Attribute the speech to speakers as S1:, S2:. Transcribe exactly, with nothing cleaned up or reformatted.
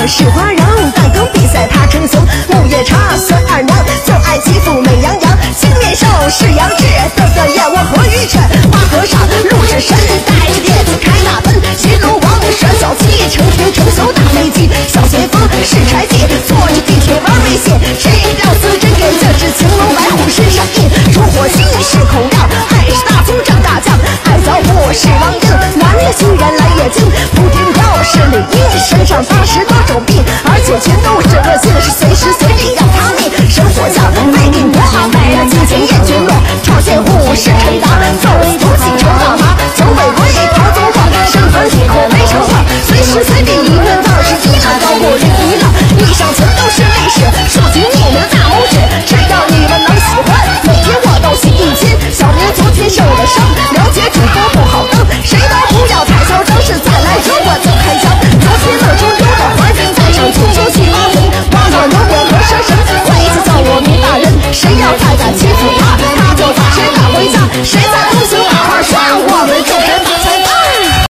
S1: 是花荣，弹弓比赛他称雄。木叶茶孙二娘就爱欺负美羊羊，青面兽是杨志，哥哥燕窝和愚蠢。花和尚陆是神，带着碟子开大奔。骑龙王耍小鸡，成天成宿打飞机。小旋风是柴进，坐着地铁玩微信。谁料四真给这只青龙白虎身上印。出火星是孔亮，爱是大葱张大将。爱扫虎是王英，男的居然来也精。莆田跳是李英，身上八十多种病，而且全都是个。